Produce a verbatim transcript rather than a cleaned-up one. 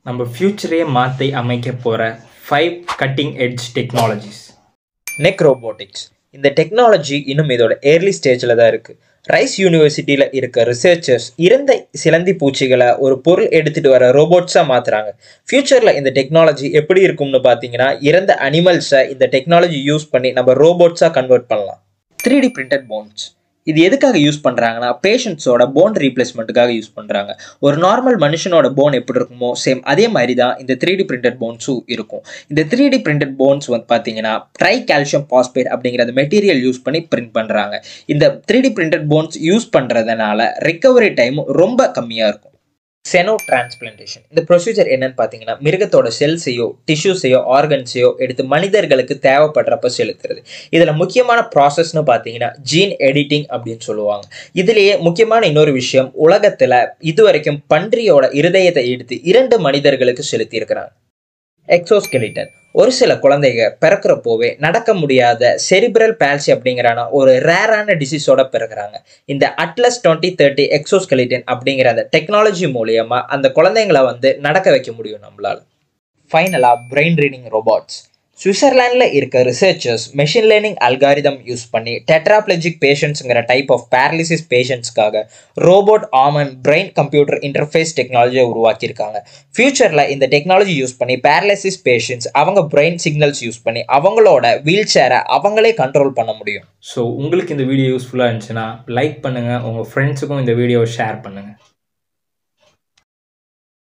நம்ம ஃபியூச்சரே மாற்றி அமைக்க போகிற five cutting edge technologies. Next robotics. இந்த டெக்னாலஜி இன்னும் இதோட ஏர்லி ஸ்டேஜில் தான் இருக்குது. ரைஸ் யூனிவர்சிட்டியில் இருக்க ரிசர்ச்சர்ஸ் இறந்த சிலந்தி பூச்சிகளை ஒரு பொருள் எடுத்துகிட்டு வர ரோபோட்ஸாக மாற்றுறாங்க. ஃப்யூச்சரில் இந்த டெக்னாலஜி எப்படி இருக்கும்னு பார்த்தீங்கன்னா, இறந்த அனிமல்ஸை இந்த டெக்னாலஜி யூஸ் பண்ணி நம்ம ரோபோட்ஸாக கன்வெர்ட் பண்ணலாம். Three D printed bones. இது எதுக்காக யூஸ் பண்ணுறாங்கன்னா, பேஷண்ட்ஸோட போன் ரீப்ளேஸ்மெண்ட்டுக்காக யூஸ் பண்ணுறாங்க. ஒரு நார்மல் மனுஷனோட போன் எப்படி இருக்குமோ சேம் அதே மாதிரி தான் இந்த த்ரீ டி பிரிண்டட் போன்ஸும் இருக்கும். இந்த த்ரீ டி பிரிண்டட் போன்ஸ் வந்து பார்த்தீங்கன்னா ட்ரை கால்சியம் பாஸ்பேட் அப்படிங்கிற மெட்டீரியல் யூஸ் பண்ணி பிரிண்ட் பண்ணுறாங்க. இந்த three D printed bones use பண்ணுறதுனால ரிகவரி டைம் ரொம்ப கம்மியாக இருக்கும். Steno transplantation. இந்த ப்ரொசீஜர் என்னன்னு பார்த்தீங்கன்னா, மிருகத்தோட செல்ஸையோ டிஷ்யூஸையோ ஆர்கன்ஸையோ எடுத்து மனிதர்களுக்கு தேவைப்படுறப்ப செலுத்துறது. இதில் முக்கியமான ப்ராசஸ்ன்னு பார்த்தீங்கன்னா ஜீன் எடிட்டிங் அப்படின்னு சொல்லுவாங்க. இதுலேயே முக்கியமான இன்னொரு விஷயம், உலகத்தில் இதுவரைக்கும் பன்றியோட இருதயத்தை எடுத்து இரண்டு மனிதர்களுக்கு செலுத்தியிருக்கிறாங்க. எக்ஸோஸ்கெலிட்டன். ஒரு சில குழந்தைங்க பிறக்கிறப்போவே நடக்க முடியாத செரிப்ரல் பால்சி அப்படிங்கிறான ஒரு ரேரான டிசீஸோட பிறகுறாங்க. இந்த அட்லஸ் டுவெண்ட்டி தேர்ட்டி எக்ஸோஸ்கெலிட்டன் அப்படிங்கிற அந்த டெக்னாலஜி மூலியமா அந்த குழந்தைங்களை வந்து நடக்க வைக்க முடியும் நம்மளால. ஃபைனலாக பிரெயின் ரீடிங் ரோபோட்ஸ். சுவிட்சர்லாண்டில் இருக்க researchers machine learning algorithm use பண்ணி டெட்ராப்ளஜிக் பேஷண்ட்ஸுங்கிற டைப் ஆஃப் பேரலிசிஸ் பேஷண்ட்ஸ்க்காக robot arm and brain computer interface டெக்னாலஜியை உருவாக்கியிருக்காங்க. ஃபியூச்சரில் இந்த டெக்னாலஜி யூஸ் பண்ணி பேரலிசிஸ் பேஷண்ட்ஸ் அவங்க பிரெயின் சிக்னல்ஸ் யூஸ் பண்ணி அவங்களோட வீல் சேரை அவங்களே கண்ட்ரோல் பண்ண முடியும். ஸோ உங்களுக்கு இந்த வீடியோ யூஸ்ஃபுல்லாக இருந்துச்சுன்னா லைக் பண்ணுங்கள், உங்கள் ஃப்ரெண்ட்ஸுக்கும் இந்த வீடியோவை ஷேர் பண்ணுங்கள்.